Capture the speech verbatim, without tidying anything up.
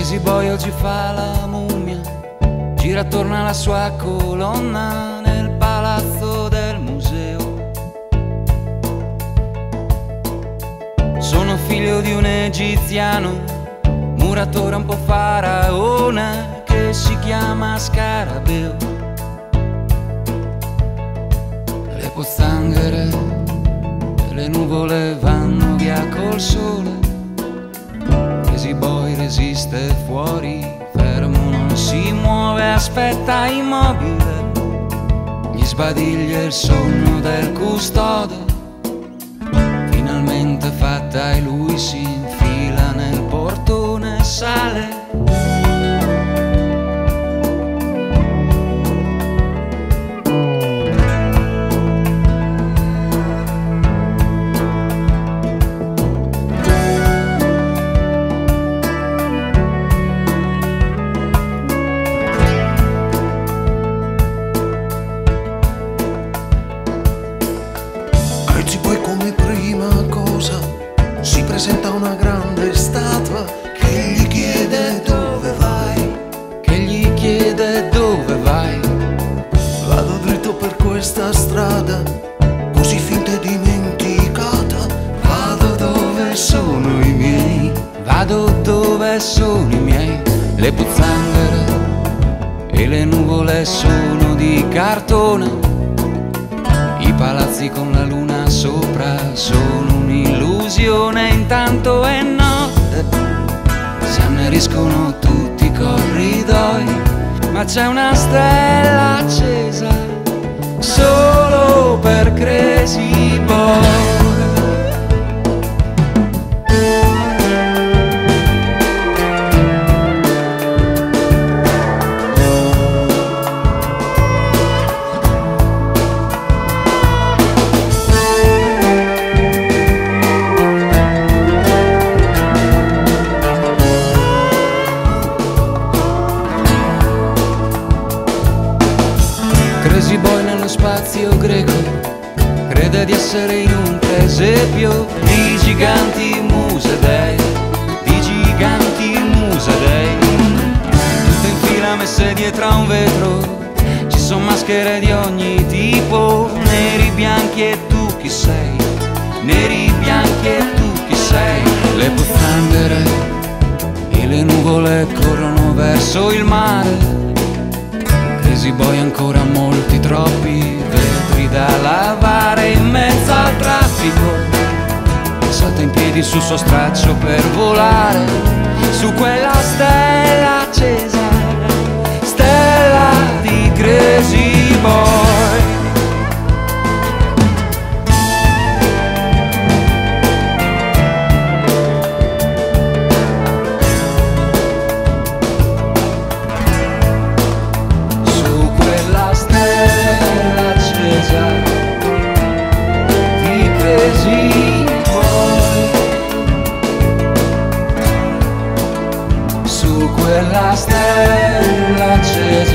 Crazy Boy oggi fa la mummia, gira attorno alla sua colonna nel palazzo del museo. Sono figlio di un egiziano, muratore un po' faraone, che si chiama Scarabeo. Le pozzanghere e le nuvole vanno via col sole. Crazy Boy resiste fuori, fermo non si muove, aspetta immobile. Gli sbadiglia il sonno del custode. Finalmente fatta e lui si infila nel portone e sale. Crazy Boy come prima cosa si presenta una grande statua che gli chiede dove vai, che gli chiede dove vai. Vado dritto per questa strada, così finta e dimenticata. Vado dove sono i miei, vado dove sono i miei. Le pozzanghere e le nuvole sono di cartone. I palazzi con la luna sopra sono un'illusione. Intanto è notte, si anneriscono tutti i corridoi, ma c'è una stella accesa solo per Crazy Boy. Crazy Boy nello spazio greco crede di essere in un presepio di giganti musedei, di giganti musedei. Tutte in fila messe dietro a un vetro, ci sono maschere di ogni tipo, neri, bianchi e tu chi sei, neri, bianchi e tu chi sei. Le pozzanghere e le nuvole corrono verso il mare. Crazy Boy ancora molti, troppi vetri da lavare in mezzo al traffico. Salta in piedi sul suo straccio per volare su quella stella accesa, stella di Crazy Boy. Quella stella accesa